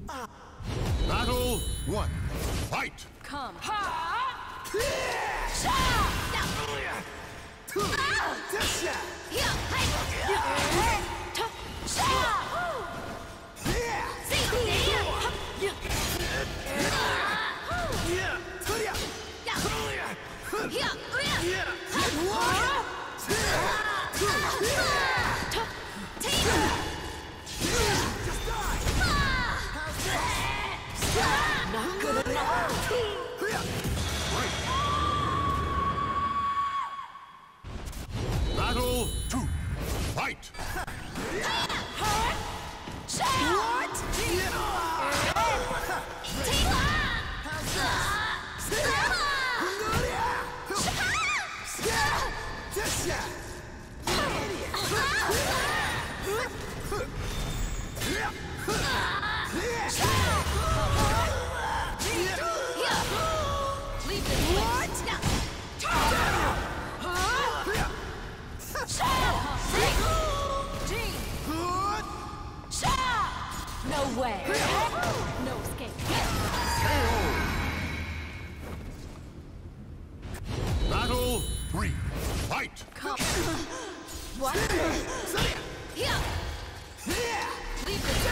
Battle 1. Fight! Come. Not good enough. Battle 2. Fight! No way. No escape. Battle 3. Fight! Come. What? Leave this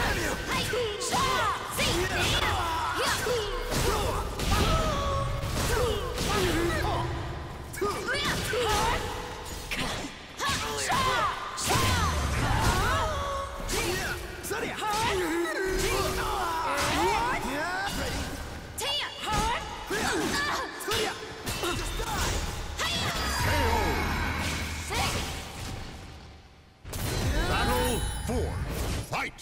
Battle 4. Fight!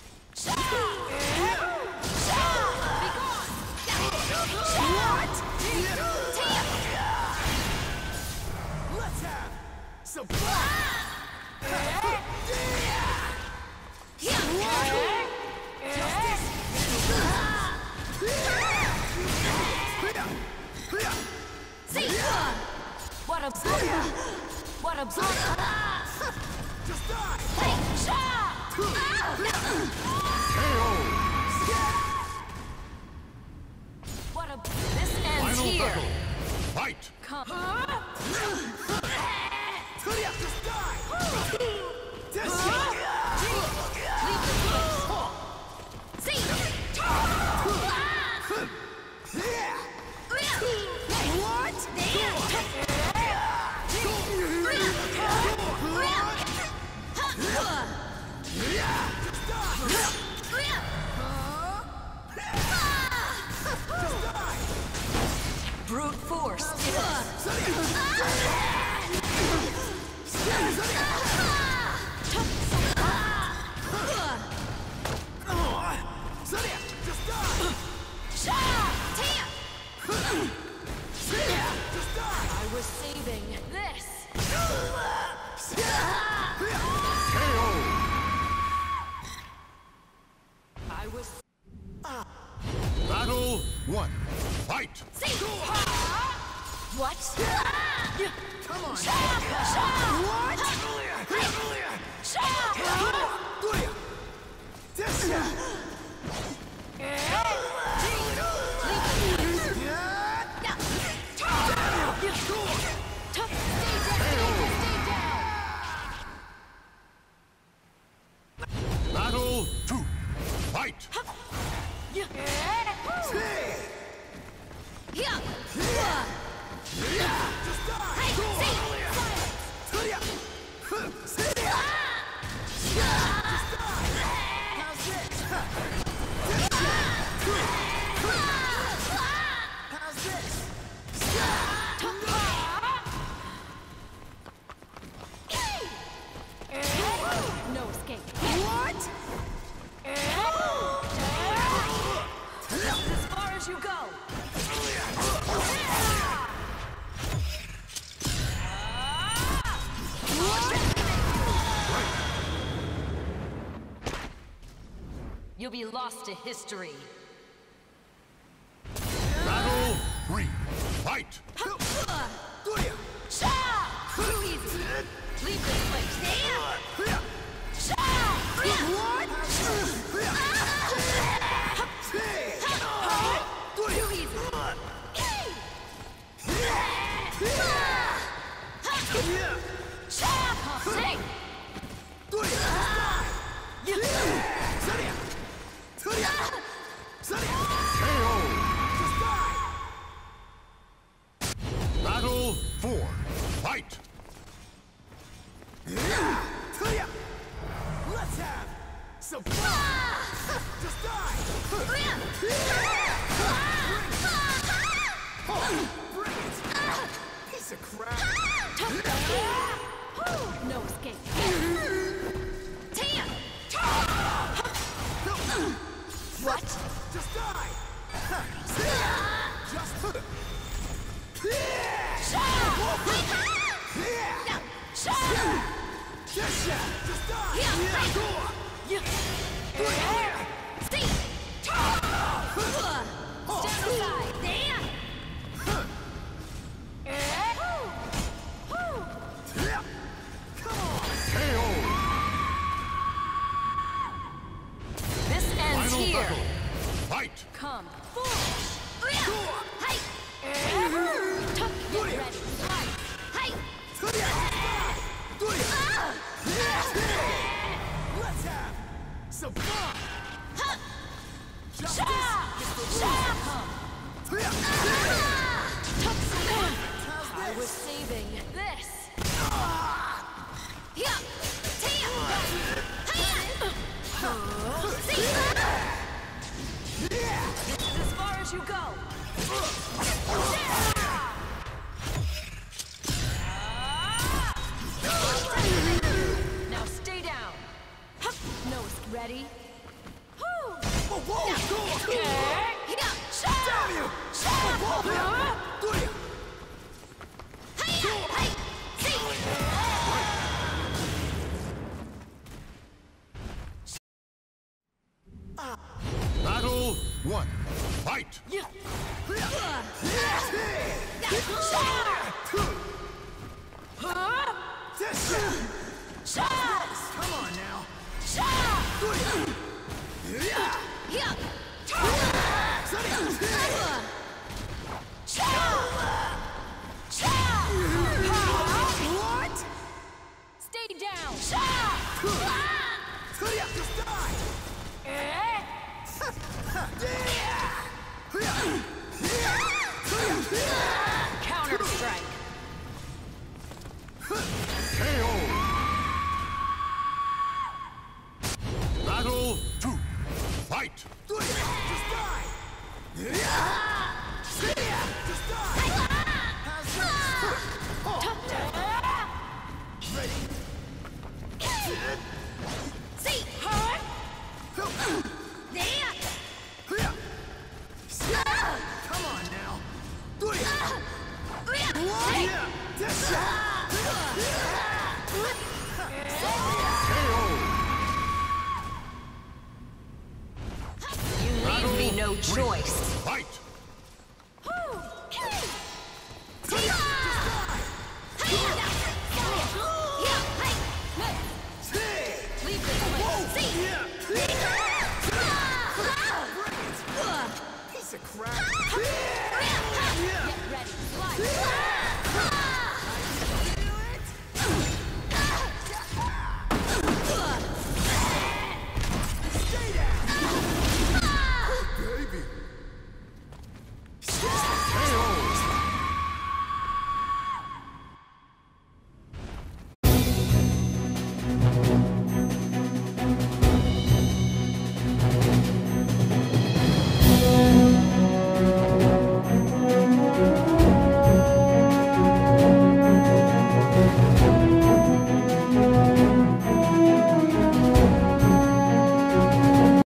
Let's have some What a What a Just die! What a This ends Final here. battle. Fight! Come. Just die! Leave this place. Brute force. I was saving this. I was. Battle 1. Fight! What? Come on! Battle 2. Fight! No escape. What? As far as you go. You'll be lost to history. Battle 3. Fight! Too easy. Leave this place. What? Bring it! Piece of crap! No escape. What? Just die! Just... Just die! Stand aside. KO. This ends Final here. battle. Fight. Come forward. Get ready. Fight. Let's have some fun! I was saving this. This is as far as you go. Now stay down. Nose ready. Damn you! Battle 1. Fight. Come on now! What? Stay down. Just die! Counter strike. KO. Battle 2. Fight. Just die! Just die! Ready? Come on now! You leave me no choice. Fight. Leave this place. Piece of crap! Get ready. Fly.